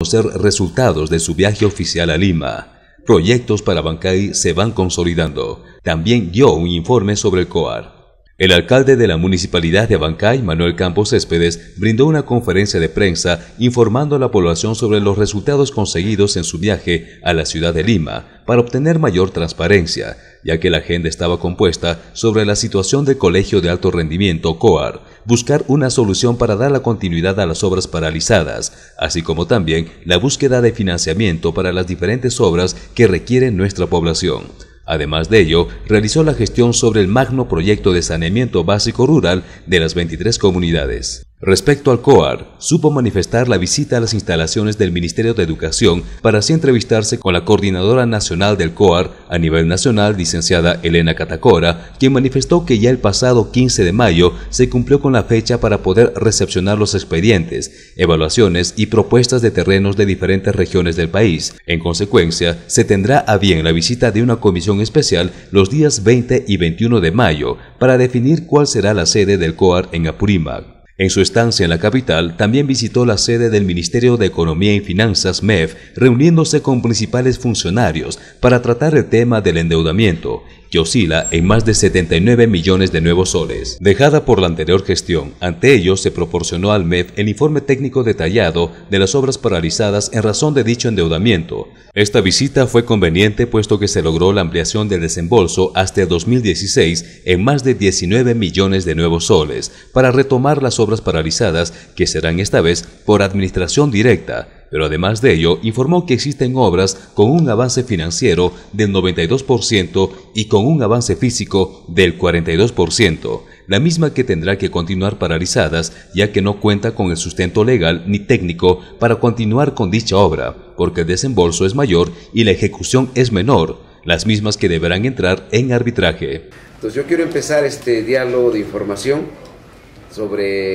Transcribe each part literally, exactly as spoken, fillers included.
conocer resultados de su viaje oficial a Lima. Proyectos para Abancay se van consolidando. También dio un informe sobre el COAR. El alcalde de la Municipalidad de Abancay, Manuel Campos Céspedes, brindó una conferencia de prensa informando a la población sobre los resultados conseguidos en su viaje a la ciudad de Lima para obtener mayor transparencia, ya que la agenda estaba compuesta sobre la situación del Colegio de Alto Rendimiento COAR, buscar una solución para dar la continuidad a las obras paralizadas, así como también la búsqueda de financiamiento para las diferentes obras que requiere nuestra población. Además de ello, realizó la gestión sobre el magno proyecto de saneamiento básico rural de las veintitrés comunidades. Respecto al COAR, supo manifestar la visita a las instalaciones del Ministerio de Educación para así entrevistarse con la coordinadora nacional del COAR a nivel nacional, licenciada Elena Catacora, quien manifestó que ya el pasado quince de mayo se cumplió con la fecha para poder recepcionar los expedientes, evaluaciones y propuestas de terrenos de diferentes regiones del país. En consecuencia, se tendrá a bien la visita de una comisión especial los días veinte y veintiuno de mayo para definir cuál será la sede del COAR en Apurímac. En su estancia en la capital, también visitó la sede del Ministerio de Economía y Finanzas, M E F, reuniéndose con principales funcionarios para tratar el tema del endeudamiento, que oscila en más de setenta y nueve millones de nuevos soles, dejada por la anterior gestión. Ante ello, se proporcionó al M E F el informe técnico detallado de las obras paralizadas en razón de dicho endeudamiento. Esta visita fue conveniente puesto que se logró la ampliación del desembolso hasta el dos mil dieciséis en más de diecinueve millones de nuevos soles para retomar las obras paralizadas, que serán esta vez por administración directa. Pero además de ello, informó que existen obras con un avance financiero del noventa y dos por ciento y con un avance físico del cuarenta y dos por ciento, la misma que tendrá que continuar paralizadas ya que no cuenta con el sustento legal ni técnico para continuar con dicha obra, porque el desembolso es mayor y la ejecución es menor, las mismas que deberán entrar en arbitraje. Entonces yo quiero empezar este diálogo de información sobre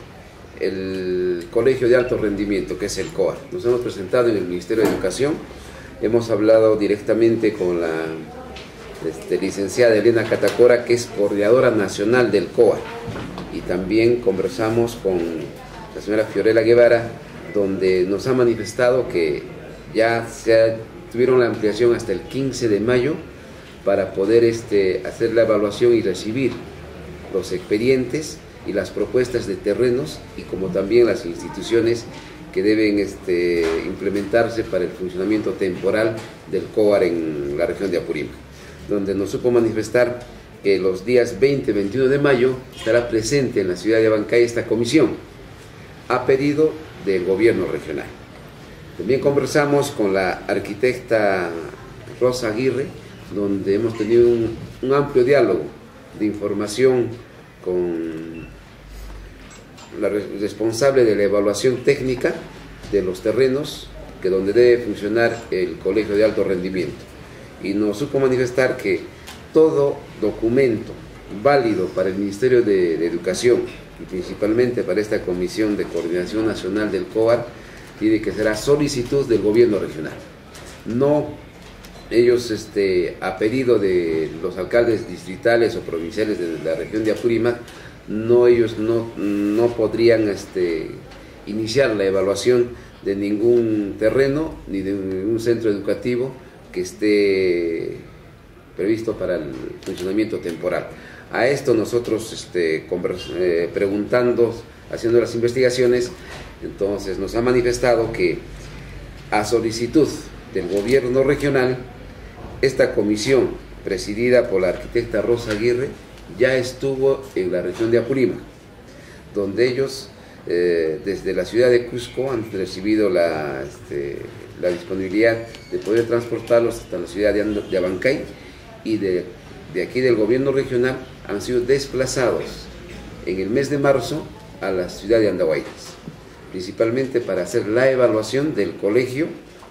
el Colegio de Alto Rendimiento, que es el COAR. Nos hemos presentado en el Ministerio de Educación, hemos hablado directamente con la este, licenciada Elena Catacora, que es coordinadora nacional del COAR, y también conversamos con la señora Fiorella Guevara, donde nos ha manifestado que ya se ha, tuvieron la ampliación hasta el quince de mayo para poder este, hacer la evaluación y recibir los expedientes y las propuestas de terrenos, y como también las instituciones que deben este, implementarse para el funcionamiento temporal del COAR en la región de Apurímac, donde nos supo manifestar que los días veinte y veintiuno de mayo estará presente en la ciudad de Abancay esta comisión, a pedido del gobierno regional. También conversamos con la arquitecta Rosa Aguirre, donde hemos tenido un, un amplio diálogo de información con la responsable de la evaluación técnica de los terrenos, que donde debe funcionar el Colegio de Alto Rendimiento, y nos supo manifestar que todo documento válido para el Ministerio de, de Educación y principalmente para esta Comisión de Coordinación Nacional del COAR tiene que ser a solicitud del gobierno regional. No ellos este, a pedido de los alcaldes distritales o provinciales de la región de Apurímac, no ellos no, no podrían este, iniciar la evaluación de ningún terreno ni de ningún centro educativo que esté previsto para el funcionamiento temporal. A esto nosotros este, eh, preguntando, haciendo las investigaciones, entonces nos ha manifestado que a solicitud del gobierno regional, esta comisión presidida por la arquitecta Rosa Aguirre ya estuvo en la región de Apurímac, donde ellos eh, desde la ciudad de Cusco han recibido la, este, la disponibilidad de poder transportarlos hasta la ciudad de, de Abancay, y de, de aquí del gobierno regional han sido desplazados en el mes de marzo a la ciudad de Andahuaylas, principalmente para hacer la evaluación del colegio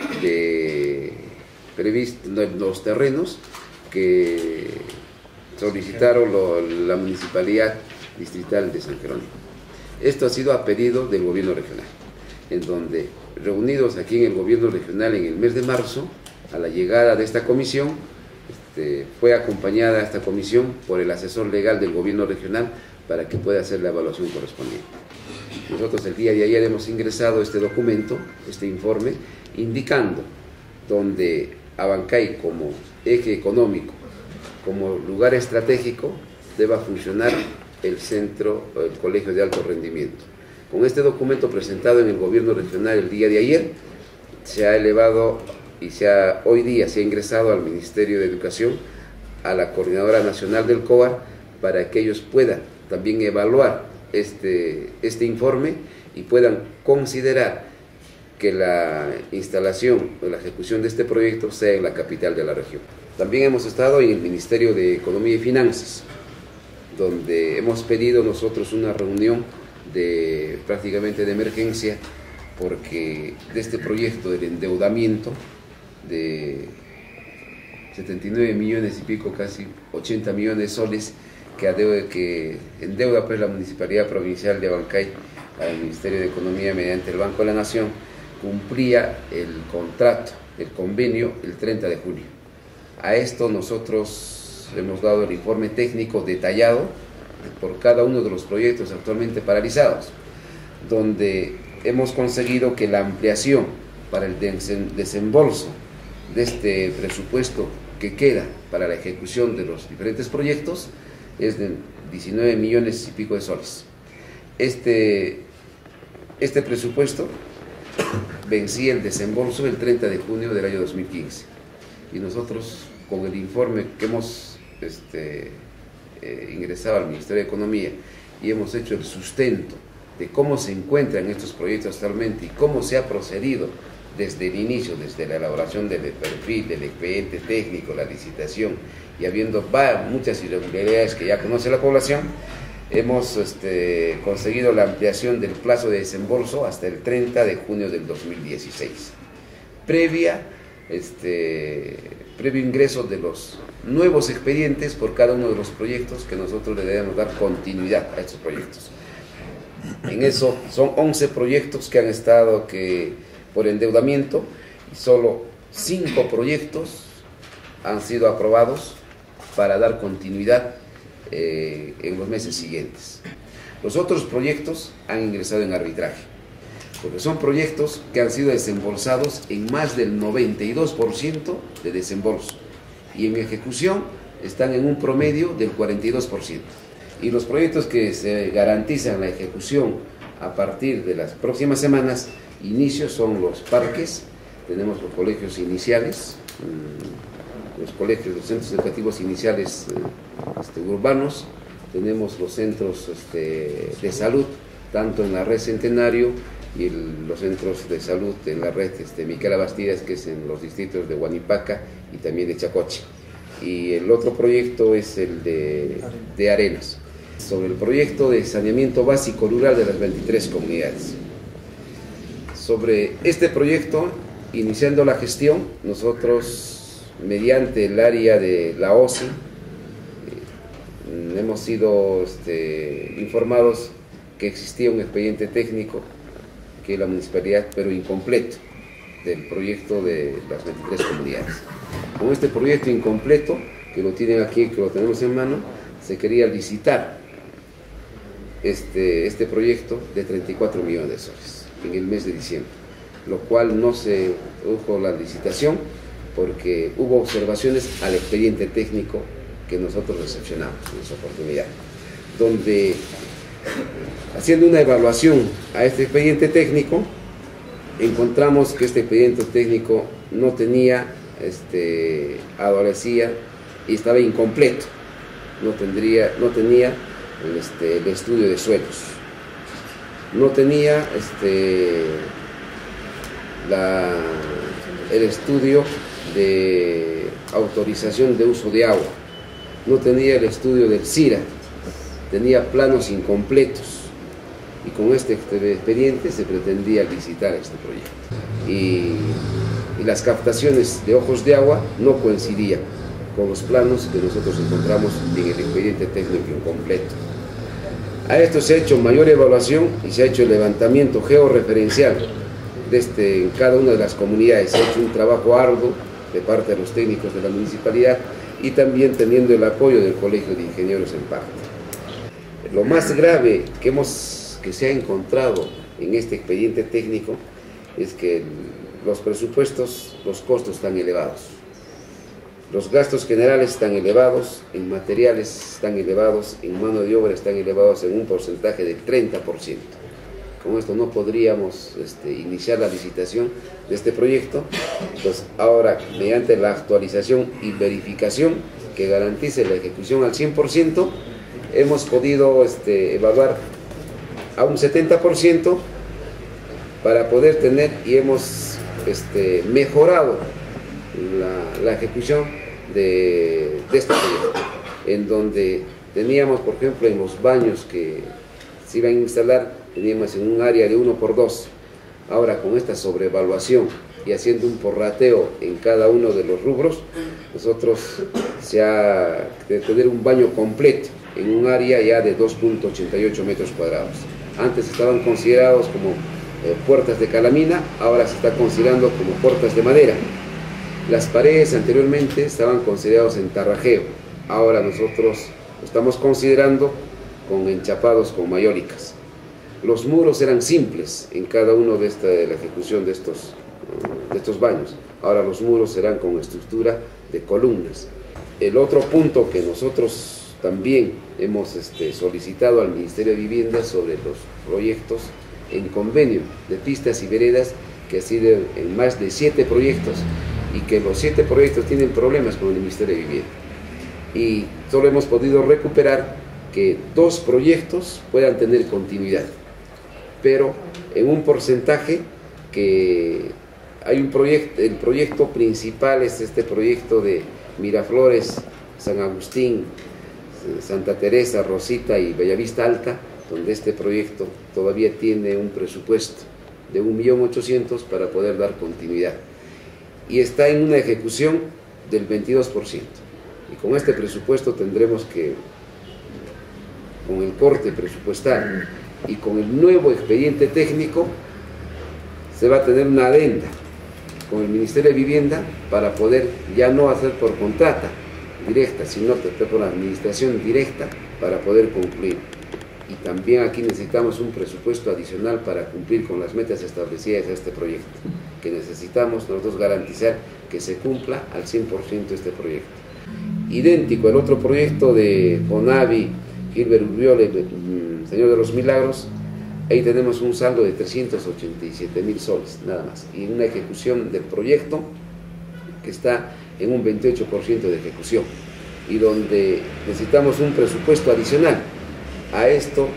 de previsto, los terrenos que solicitaron lo, la municipalidad distrital de San Jerónimo. Esto ha sido a pedido del gobierno regional, en donde reunidos aquí en el gobierno regional en el mes de marzo, a la llegada de esta comisión, este, fue acompañada esta comisión por el asesor legal del gobierno regional para que pueda hacer la evaluación correspondiente. Nosotros el día de ayer hemos ingresado este documento, este informe, indicando donde Abancay como eje económico, como lugar estratégico, deba funcionar el centro, el colegio de alto rendimiento. Con este documento presentado en el gobierno regional el día de ayer, se ha elevado y se ha, hoy día se ha ingresado al Ministerio de Educación, a la Coordinadora Nacional del COAR, para que ellos puedan también evaluar este, este informe y puedan considerar que la instalación o la ejecución de este proyecto sea en la capital de la región. También hemos estado en el Ministerio de Economía y Finanzas, donde hemos pedido nosotros una reunión de prácticamente de emergencia, porque de este proyecto del endeudamiento de setenta y nueve millones y pico, casi ochenta millones de soles, que, adeude, que endeuda pues la Municipalidad Provincial de Abancay al Ministerio de Economía mediante el Banco de la Nación, cumplía el contrato, el convenio, el treinta de junio. A esto nosotros hemos dado el informe técnico detallado por cada uno de los proyectos actualmente paralizados, donde hemos conseguido que la ampliación para el desembolso de este presupuesto que queda para la ejecución de los diferentes proyectos es de diecinueve millones y pico de soles. Este, este presupuesto vencía el desembolso el treinta de junio del año dos mil quince, y nosotros con el informe que hemos este, eh, ingresado al Ministerio de Economía y hemos hecho el sustento de cómo se encuentran estos proyectos actualmente y cómo se ha procedido desde el inicio, desde la elaboración del perfil, del expediente técnico, la licitación, y habiendo muchas irregularidades que ya conoce la población, hemos este, conseguido la ampliación del plazo de desembolso hasta el treinta de junio del dos mil dieciséis, previa, este, previo ingreso de los nuevos expedientes por cada uno de los proyectos, que nosotros le debemos dar continuidad a estos proyectos. En eso son once proyectos que han estado que, por endeudamiento, y solo cinco proyectos han sido aprobados para dar continuidad eh, en los meses siguientes. Los otros proyectos han ingresado en arbitraje, porque son proyectos que han sido desembolsados en más del noventa y dos por ciento de desembolso, y en ejecución están en un promedio del cuarenta y dos por ciento. Y los proyectos que se garantizan la ejecución a partir de las próximas semanas, inicios, son los parques, tenemos los colegios iniciales, los colegios, los centros educativos iniciales este, urbanos, tenemos los centros este, de salud, tanto en la red Centenario y el, los centros de salud en la red este, Micaela Bastidas, que es en los distritos de Huanipaca y también de Chacoche. Y el otro proyecto es el de, de Arenas, sobre el proyecto de saneamiento básico rural de las veintitrés comunidades. Sobre este proyecto, iniciando la gestión, nosotros, mediante el área de la O C I, eh, hemos sido este, informados que existía un expediente técnico que la municipalidad, pero incompleto, del proyecto de las veintitrés comunidades. Con este proyecto incompleto, que lo tienen aquí, que lo tenemos en mano, se quería licitar este, este proyecto de treinta y cuatro millones de soles en el mes de diciembre, lo cual no se produjo la licitación porque hubo observaciones al expediente técnico que nosotros recepcionamos en esa oportunidad, donde, haciendo una evaluación a este expediente técnico, encontramos que este expediente técnico no tenía, este, adolecía y estaba incompleto, no, tendría, no tenía este, el estudio de suelos, no tenía este, la, el estudio de autorización de uso de agua, no tenía el estudio del CIRA, tenía planos incompletos, y con este expediente se pretendía licitar este proyecto. Y, y las captaciones de ojos de agua no coincidían con los planos que nosotros encontramos en el expediente técnico incompleto. A esto se ha hecho mayor evaluación y se ha hecho el levantamiento georreferencial de este, en cada una de las comunidades. Se ha hecho un trabajo arduo de parte de los técnicos de la municipalidad y también teniendo el apoyo del Colegio de Ingenieros en parte. Lo más grave que hemos que se ha encontrado en este expediente técnico es que los presupuestos, los costos están elevados. Los gastos generales están elevados, en materiales están elevados, en mano de obra están elevados en un porcentaje del treinta por ciento. Con esto no podríamos este, iniciar la licitación de este proyecto. Entonces, ahora, mediante la actualización y verificación que garantice la ejecución al cien por ciento, hemos podido este, evaluar a un setenta por ciento para poder tener, y hemos este, mejorado la, la ejecución de, de este proyecto, en donde teníamos, por ejemplo, en los baños que se iban a instalar, teníamos en un área de uno por dos. Ahora, con esta sobrevaluación y haciendo un porrateo en cada uno de los rubros, nosotros se ha de tener un baño completo en un área ya de dos punto ochenta y ocho metros cuadrados. Antes estaban considerados como eh, puertas de calamina, ahora se está considerando como puertas de madera. Las paredes anteriormente estaban considerados en tarrajeo, ahora nosotros estamos considerando con enchapados con mayólicas. Los muros eran simples en cada uno de, esta, de la ejecución de estos, de estos baños, ahora los muros serán con estructura de columnas. El otro punto que nosotros también hemos este, solicitado al Ministerio de Vivienda sobre los proyectos en convenio de pistas y veredas, que ha sido en más de siete proyectos, y que los siete proyectos tienen problemas con el Ministerio de Vivienda. Y solo hemos podido recuperar que dos proyectos puedan tener continuidad, pero en un porcentaje que hay un proyecto, el proyecto principal es este proyecto de Miraflores, San Agustín, Santa Teresa, Rosita y Bellavista Alta, donde este proyecto todavía tiene un presupuesto de un millón ochocientos mil para poder dar continuidad. Y está en una ejecución del veintidós por ciento. Y con este presupuesto tendremos que, con el corte presupuestal y con el nuevo expediente técnico, se va a tener una adenda con el Ministerio de Vivienda para poder ya no hacer por contrata directa, sino por administración directa para poder concluir. Y también aquí necesitamos un presupuesto adicional para cumplir con las metas establecidas de este proyecto, que necesitamos nosotros garantizar que se cumpla al cien por ciento este proyecto. Idéntico el otro proyecto de Fonavi, Gilbert Urriole, Señor de los Milagros, ahí tenemos un saldo de trescientos ochenta y siete mil soles, nada más, y una ejecución del proyecto que está en un veintiocho por ciento de ejecución, y donde necesitamos un presupuesto adicional. A esto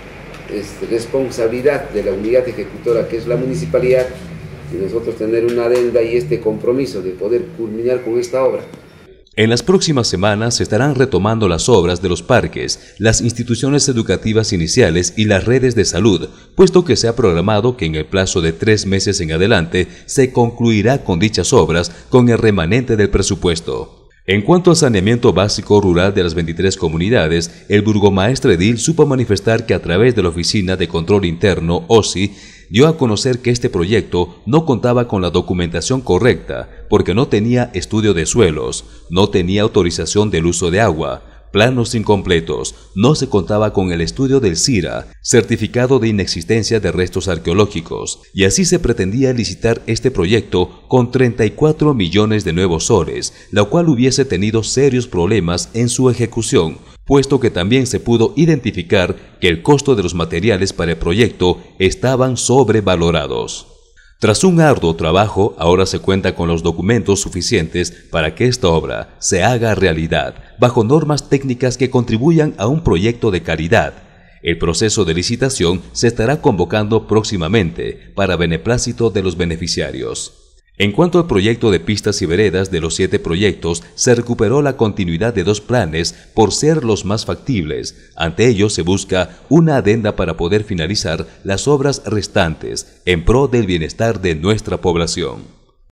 es responsabilidad de la unidad ejecutora, que es la municipalidad, y nosotros tener una adenda y este compromiso de poder culminar con esta obra. En las próximas semanas se estarán retomando las obras de los parques, las instituciones educativas iniciales y las redes de salud, puesto que se ha programado que en el plazo de tres meses en adelante se concluirá con dichas obras con el remanente del presupuesto. En cuanto al saneamiento básico rural de las veintitrés comunidades, el burgomaestre edil supo manifestar que a través de la Oficina de Control Interno, O S I, dio a conocer que este proyecto no contaba con la documentación correcta porque no tenía estudio de suelos, no tenía autorización del uso de agua, planos incompletos, no se contaba con el estudio del CIRA, certificado de inexistencia de restos arqueológicos, y así se pretendía licitar este proyecto con treinta y cuatro millones de nuevos soles, lo cual hubiese tenido serios problemas en su ejecución, puesto que también se pudo identificar que el costo de los materiales para el proyecto estaban sobrevalorados. Tras un arduo trabajo, ahora se cuenta con los documentos suficientes para que esta obra se haga realidad, bajo normas técnicas que contribuyan a un proyecto de calidad. El proceso de licitación se estará convocando próximamente para beneplácito de los beneficiarios. En cuanto al proyecto de pistas y veredas, de los siete proyectos, se recuperó la continuidad de dos planes por ser los más factibles. Ante ello se busca una adenda para poder finalizar las obras restantes en pro del bienestar de nuestra población.